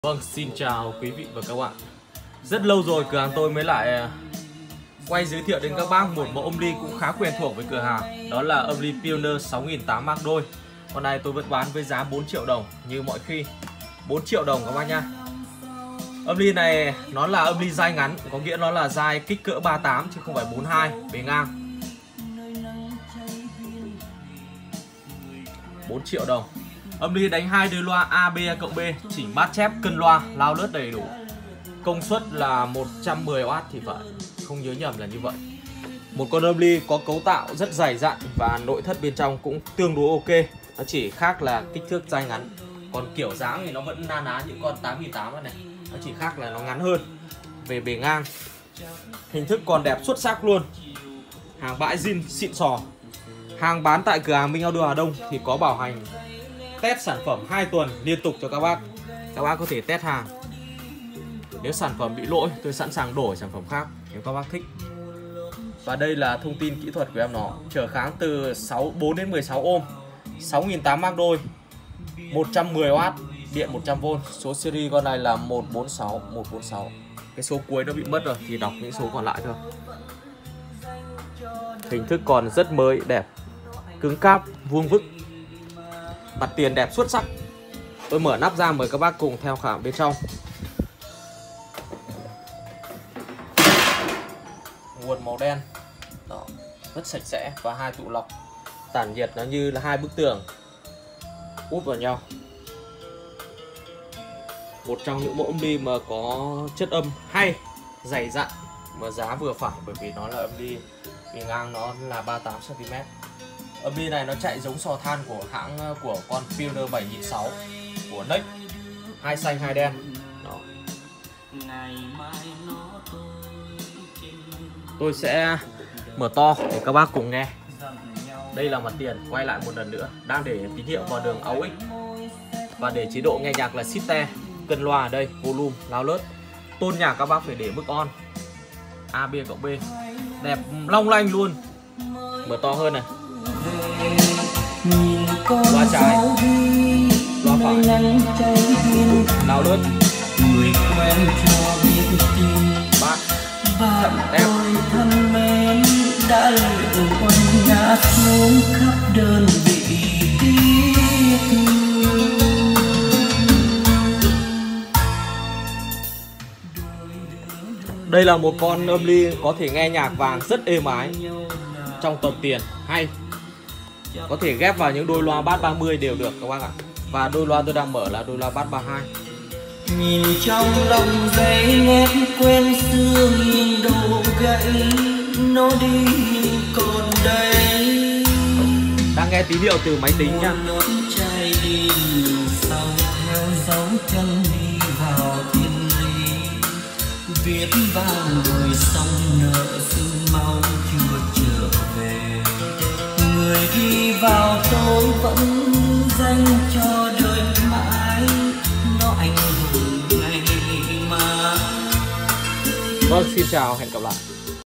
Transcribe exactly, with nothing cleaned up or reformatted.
Vâng, xin chào quý vị và các bạn. Rất lâu rồi cửa hàng tôi mới lại quay giới thiệu đến các bác một mẫu âm ly cũng khá quen thuộc với cửa hàng. Đó là âm ly Pioneer sáu nghìn tám trăm Mark đôi. Con này tôi vẫn bán với giá bốn triệu đồng như mọi khi. bốn triệu đồng các bác nhá. Âm ly này nó là âm ly dai ngắn, có nghĩa nó là dai kích cỡ ba mươi tám chứ không phải bốn mươi hai, bề ngang. bốn triệu đồng. Âm ly đánh hai đôi loa A, B, cộng B, chỉnh bát chép, cân loa, lao lướt đầy đủ. Công suất là một trăm mười oát thì phải, không nhớ nhầm là như vậy. Một con âm ly có cấu tạo rất dày dặn và nội thất bên trong cũng tương đối ok. Nó chỉ khác là kích thước dai ngắn. Còn kiểu dáng thì nó vẫn na ná những con tám nghìn tám trăm này. Nó chỉ khác là nó ngắn hơn. Về bề ngang, hình thức còn đẹp xuất sắc luôn. Hàng bãi zin xịn sò. Hàng bán tại cửa hàng Minh Audio Hà Đông thì có bảo hành test sản phẩm hai tuần liên tục cho các bác. Các bác có thể test hàng. Nếu sản phẩm bị lỗi, tôi sẵn sàng đổi sản phẩm khác nếu các bác thích. Và đây là thông tin kỹ thuật của em nó. Trở kháng từ bốn đến mười sáu ohm, sáu nghìn tám trăm Mark đôi, một trăm mười oát, điện một trăm vôn. Số series con này là một bốn sáu một bốn sáu. Cái số cuối nó bị mất rồi thì đọc những số còn lại thôi. Hình thức còn rất mới, đẹp, cứng cáp, vuông vức. Mặt tiền đẹp xuất sắc. Tôi mở nắp ra mời các bác cùng theo khảo bên trong. Nguồn màu đen. Đó, rất sạch sẽ và hai tụ lọc. Tản nhiệt nó như là hai bức tường úp vào nhau. Một trong những mẫu âm ly mà có chất âm hay, dày dặn mà giá vừa phải, bởi vì nó là âm ly bề ngang nó là ba mươi tám xăng ti mét. Âm ly này nó chạy giống sò than của hãng của con Pioneer bảy nghìn sáu trăm của Next, hai xanh hai đen. Đó. Tôi sẽ mở to để các bác cùng nghe. Đây là mặt tiền, quay lại một lần nữa, đang để tín hiệu vào đường a u ích. Và để chế độ nghe nhạc là System, cân loa ở đây, volume, lao lướt. Tôn nhạc các bác phải để mức on. A, B, cộng B. Đẹp long lanh luôn. Mở to hơn này. Loa trái, loa phải, lao lướt, bát, đẹp. Thân mến đã lựa quân ngã xuống khắp đơn vị tiết. Đây là một con âm ly có thể nghe nhạc vàng rất êm ái, trong tầm tiền, hay. Có thể ghép vào những đôi loa bass ba mươi đều được các bác ạ. Và đôi loa tôi đang mở là đôi loa bass ba mươi hai. Nhìn trong lòng giấy nét quen xưa nghiêng đầu gãy, nó đi còn đây. Đang nghe tín hiệu từ máy tính nha. Chạy đi sau theo dấu chân đi vào thiên lý. Biết bao người sông nợ sương mau chưa trở về. Người đi vào tôi vẫn dành cho đời mãi. Nó anh hùng ngày mà. Vâng, xin chào, hẹn gặp lại.